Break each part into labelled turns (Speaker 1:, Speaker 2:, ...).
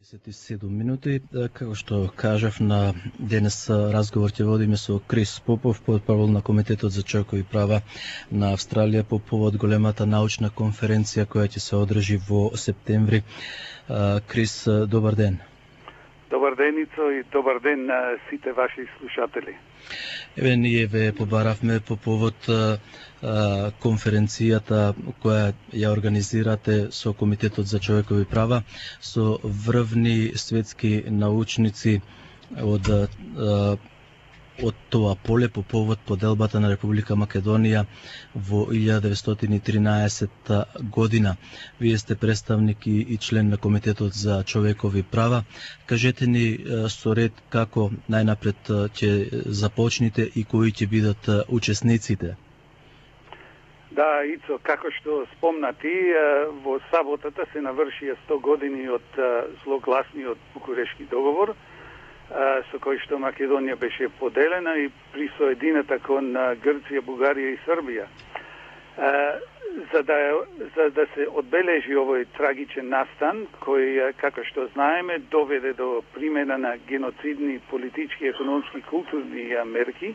Speaker 1: 27 минути. Како што кажав, на денес разговор ќе водиме со Крис Попов, портпарол на Комитетот за човекови права на Австралија по повод големата научна конференција која ќе се одржи во септември. Крис, добар ден.
Speaker 2: Добар ден, Ицо, и добар ден на сите ваши слушатели.
Speaker 1: Еве, ние ве побаравме по повод конференцијата која ја организирате со Комитетот за човекови права, со врвни светски научници од тоа поле по повод поделбата на Република Македонија во 1913 година. Вие сте представник и член на Комитетот за човекови права. Кажете ни со ред како најнапред ќе започнете и кои ќе бидат учесниците.
Speaker 2: Да, Ицо, како што спомна ти, во саботата се навршија 100 години од злогласниот Букурешки договор, со кој што Македонија беше поделена и присоединета кон Грција, Бугарија и Србија. За да се одбележи овој трагичен настан, кој, како што знаеме, доведе до примена на геноцидни политички, економски, културни мерки,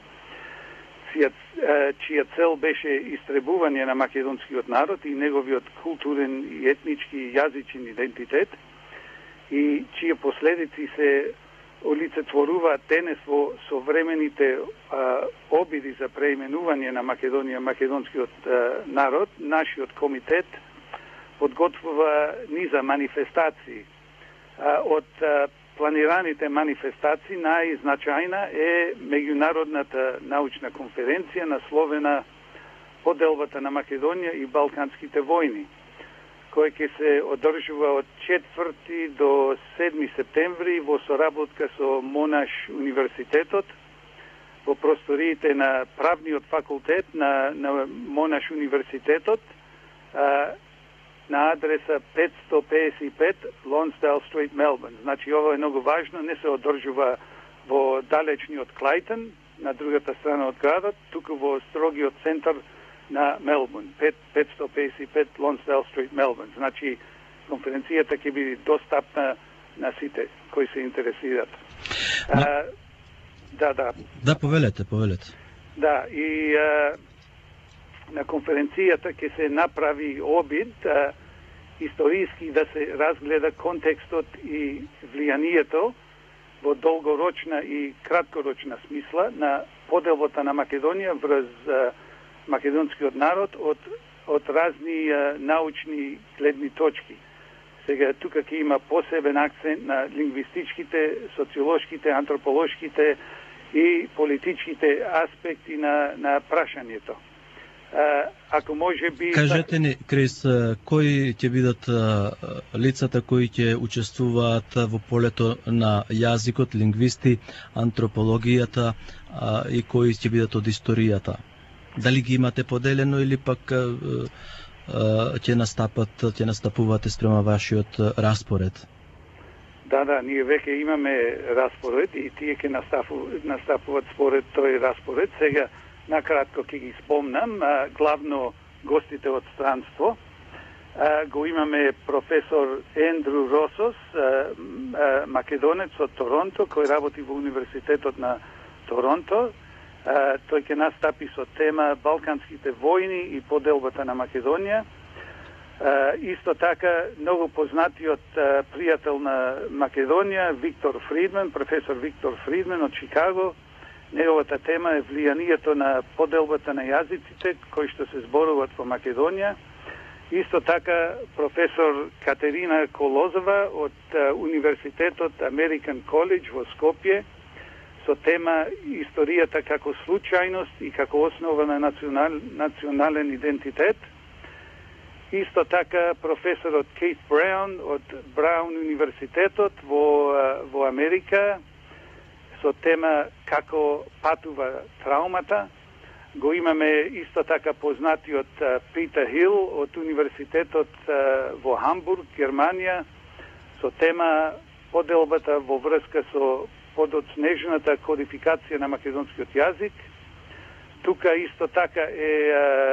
Speaker 2: чија цел беше истребување на македонскиот народ и неговиот културен и етнички и јазичен идентитет, и чија последици се олицетворуваат денес во современите обиди за преименување на Македонија, македонскиот народ. Нашиот комитет подготвува низа манифестации. Од планираните манифестации најзначајна е меѓународната научна конференција насловена Поделбата на Македонија и Балканските војни, кој ќе се одржува од 4 до 7 септември во соработка со Монаш университетот во просториите на правниот факултет на Монаш университетот на адреса 555 Lonsdale Street, Мелбурн. Значи, ова е многу важно, не се одржува во далечниот Клајтон, на другата страна од градот, туку во строгиот центар на Мелбурн, 555 Lonsdale Street, Мелбурн. Значи, конференцијата ќе биде достапна на сите кои се интересираат.
Speaker 1: Да, повелете.
Speaker 2: Да, и на конференцијата ќе се направи обид историски да се разгледа контекстот и влијанието во долгорочна и краткорочна смисла на поделбата на Македонија врз македонскиот народ од разни научни гледни точки. Сега тука ќе има посебен акцент на лингвистичките, социолошките, антрополошките и политичките аспекти на прашањето. Ако може би...
Speaker 1: Кажете ни, Крис, кои ќе бидат лицата кои ќе учествуваат во полето на јазикот, лингвисти, антропологијата и кои ќе бидат од историјата? Дали ги имате поделено или пак ќе настапувате спрема вашиот распоред?
Speaker 2: Да, ние веќе имаме распоред и тие ќе настапуваат според тој распоред. Сега накратко ќе ги спомнам, главно гостите од странство. Го имаме професор Ендрю Росос, македонец од Торонто, кој работи во Универзитетот на Торонто. Тој ќе настапи со тема Балканските војни и поделбата на Македонија. Исто така, многу познатиот пријател на Македонија, Виктор Фридман, професор Виктор Фридман од Чикаго. Неговата тема е влијанието на поделбата на јазиците кои што се зборуваат во Македонија. Исто така, професор Катерина Колозова од Универзитетот American College во Скопје со тема историјата како случајност и како основа на национален идентитет. Исто така, професорот Кейт Браун од Браун универзитетот во Америка со тема како патува траумата. Го имаме исто така познатиот Питер Хил од Универзитетот во Хамбург, Германија, со тема поделбата во врска со подоцнежната кодификација на македонскиот јазик. Тука исто така е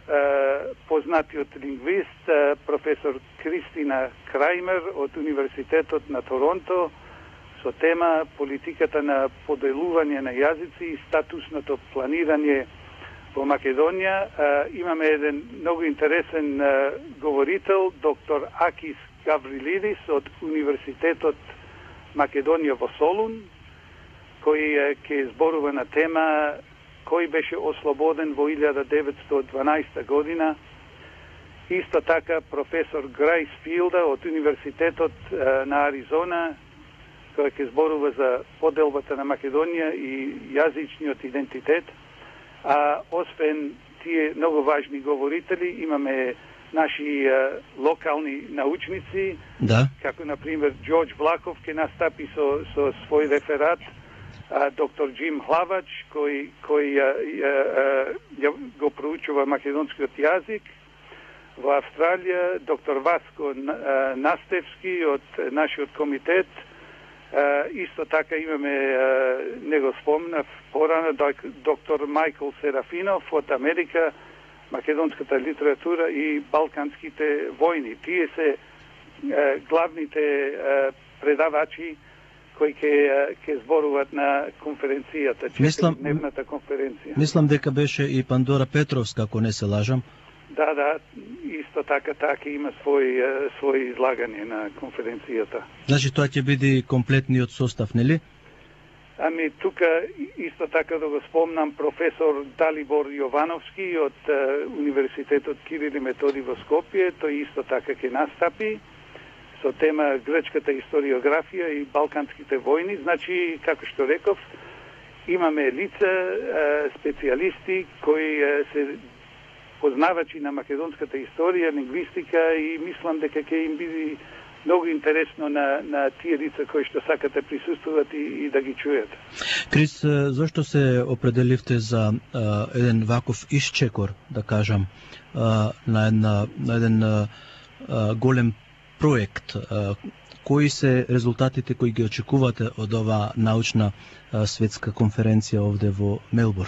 Speaker 2: познатиот лингвист, професор Кристина Крајмер од Универзитетот на Торонто, со тема политиката на поделување на јазици и статусното планирање во Македонија. Имаме еден многу интересен говорител, доктор Акис Гаврилидис од Универзитетот Македонија во Солун, кој ќе зборува на тема кој беше ослободен во 1912 година. Исто така професор Грейс Филда од Универзитетот на Аризона, кој ќе зборува за поделбата на Македонија и јазичниот идентитет. А освен тие многу важни говорители, имаме наши локални научници, како на пример Ѓорđ Влахов ќе настапи со свој реферат, доктор Джим Хлавач, кој го проучува македонскиот јазик. Во Австралија доктор Васко Настевски од нашиот комитет. Исто така имаме, не го спомнав порано, доктор Майкл Серафинов од Америка, македонската литература и балканските војни. Тие се главните предавачи кои ќе зборуваат на конференцијата, четиридневната конференција.
Speaker 1: Мислам дека беше и Пандора Петровска, ако не се лажам.
Speaker 2: Да, исто така има свој излагање на конференцијата.
Speaker 1: Значи тоа ќе биде комплетниот состав, нели?
Speaker 2: Ами тука исто така да го спомнам професор Далибор Јовановски од Универзитетот Кирил и Методи во Скопје, тој исто така ќе настапи со тема грчката историографија и балканските војни. Значи, како што реков, имаме лица, специјалисти кои се познавачи на македонската историја, лингвистика и мислам дека ќе им биде многу интересно на тие лица кои што сакат да присуствуваат и да ги чујат.
Speaker 1: Крис, зошто се определивте за еден ваков исчекор, да кажам, на еден голем проект? Кои се резултатите кои ги очекувате од оваа научна светска конференција овде во Мелбурн?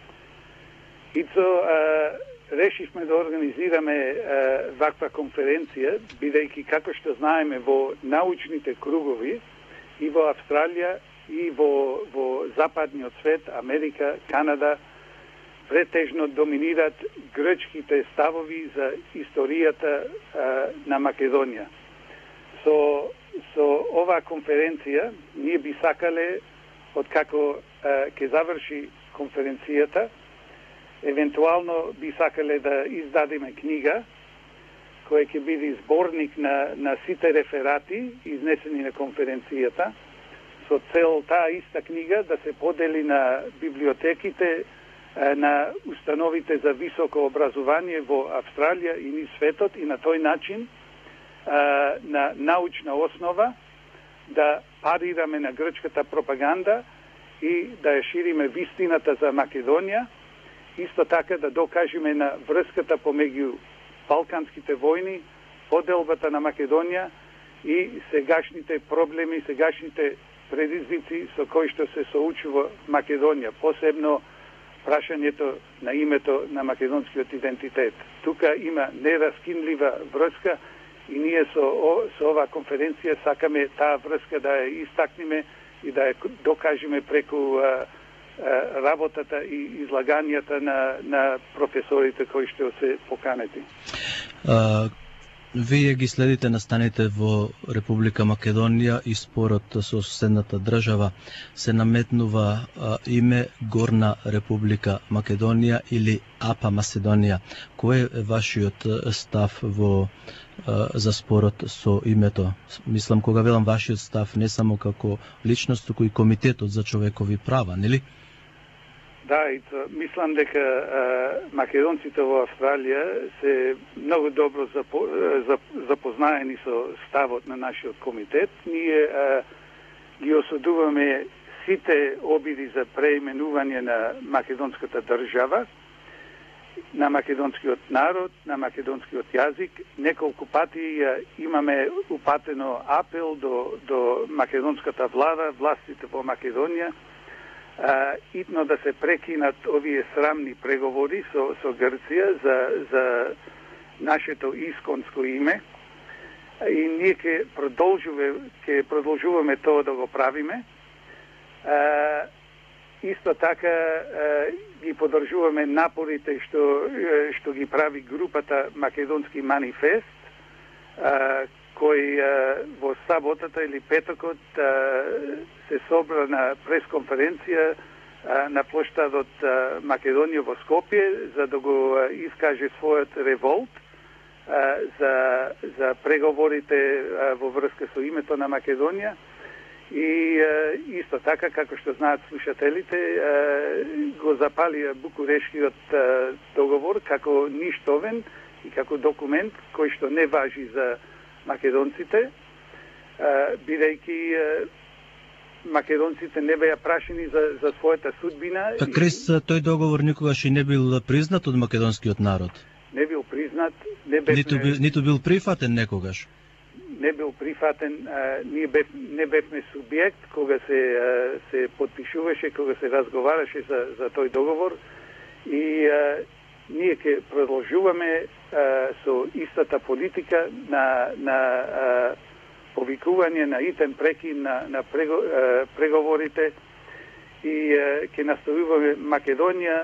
Speaker 2: Решивме да организираме ваква конференција, бидејќи како што знаеме во научните кругови и во Австралија и во западниот свет, Америка, Канада, претежно доминират грчките ставови за историјата на Македонија. Со оваа конференција ние би сакале, откако ќе заврши конференцијата, евентуално би сакале да издадеме книга која ќе биде зборник на сите реферати изнесени на конференцијата, со цел таа иста книга да се подели на библиотеките, на установите за високо образование во Австралија и низ светот, и на тој начин на научна основа да парираме на грчката пропаганда и да ја шириме вистината за Македонија. Исто така да докажеме на врската помеѓу балканските војни, поделбата на Македонија и сегашните проблеми, сегашните предизвици со кои што се соочува Македонија, посебно прашањето на името на македонскиот идентитет. Тука има нераскинлива врска и ние со оваа конференција сакаме таа врска да ја истакнеме и да ја докажеме преку работата и излагањата на професорите кои што се поканети.
Speaker 1: Вие ги следите настаните во Република Македонија и спорот со соседната држава се наметнува име Горна Република Македонија или АПА Маседонија. Кој е вашиот став за спорот со името? Мислам, кога велам вашиот став, не само како личност, туку и Комитетот за човекови права, нели?
Speaker 2: Да, мислам дека македонците во Австралија се многу добро запознаени со ставот на нашиот комитет. Ние ги осудуваме сите обиди за преименување на македонската држава, на македонскиот народ, на македонскиот јазик. Неколку пати имаме упатено апел до македонската влада, властите во Македонија, итно да се прекинат овие срамни преговори со Грција за нашето исконско име, и ние ќе продолжуваме тоа да го правиме. Исто така ги поддржуваме напорите што ги прави групата Македонски манифест, кој во саботата или петокот се собра на пресконференција на плоштадот Македонија во Скопје за да го искаже својот револт за преговорите во врска со името на Македонија. И исто така, како што знаат слушателите, го запалија Букурештиот договор како ништовен и како документ кој што не важи за македонците, бидејќи македонците не беа прашени за својата судбина.
Speaker 1: Крис, тој договор никогаш и не бил признат од македонскиот народ?
Speaker 2: Не бил признат,
Speaker 1: ниту бил прифатен некогаш?
Speaker 2: Не бил прифатен, ние не бевме субјект кога се подпишуваше, кога се разговараше за тој договор, и ние ќе продолжуваме со истата политика на повикување на итен прекин на преговорите, и ќе наставуваме Македонија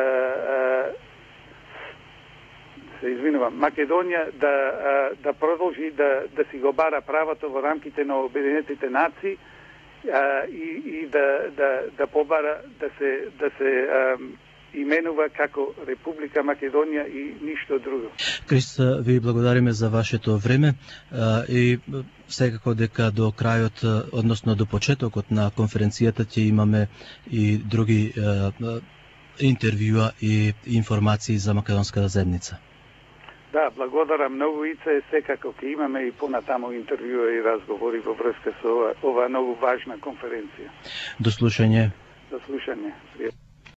Speaker 2: Македонија да продолжи да си го бара правото во рамките на Обединетите нации, и да побара да се именува како Република Македонија и ништо друго.
Speaker 1: Крис, ви благодариме за вашето време, и секако дека до крајот, односно до почетокот на конференцијата ќе имаме и други интервјуа и информации за македонската заедница.
Speaker 2: Да, благодарам многу, Ице, секако ќе имаме и понатамо интервјуа и разговори во врска со ова многу важна конференција.
Speaker 1: До слушање.
Speaker 2: До слушање.